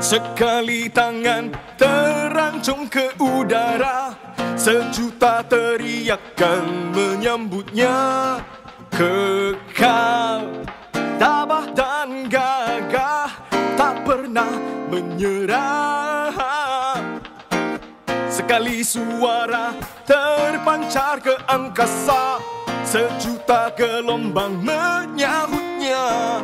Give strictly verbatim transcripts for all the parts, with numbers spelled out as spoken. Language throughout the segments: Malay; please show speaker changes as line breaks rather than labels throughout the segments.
Sekali tangan terancung ke udara, sejuta teriakan menyambutnya. Kekal, tabah dan gagah, tak pernah menyerah. Sekali suara terpancar ke angkasa, sejuta gelombang menyahutnya.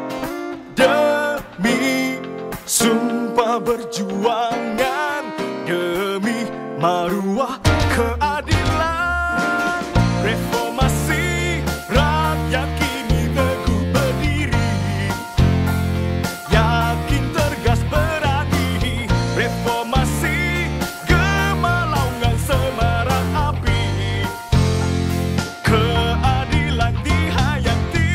Demi sumpah berjuangan, demi maruah keadilan, reformasi rakyat kini teguh berdiri, yakin tegas berani. Reformasi gemalaungan semarak api, keadilan dihayati.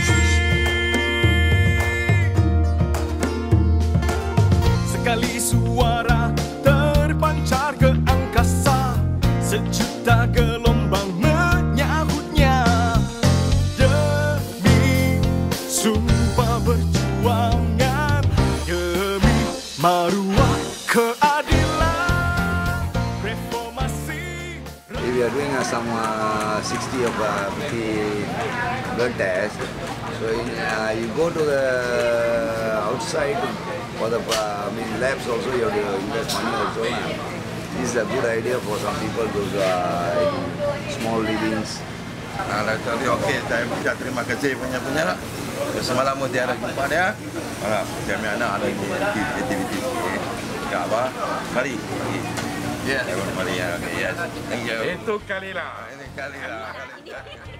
Sekali suara terpancar ke angkasa, sejuta gelombang menyahutnya. Demi sumpah berjuangan, demi maruah keadilan, reformasi.
We are doing uh, some uh, sixty of uh, fifty blood tests. So in, uh, you go to the outside for the uh, I mean labs also. You have to invest money also. This is a good idea for some people those uh, in small livings.
Nah, tadi okey, saya ucap terima kasih punya-punya lah. Semalam mau tiada jumpa dia. Malah kami anak ada aktiviti. Ya apa? Mari. Ya, mari ya. Okey, ya. Thank you.
Itu kali lah.
Ini kali lah.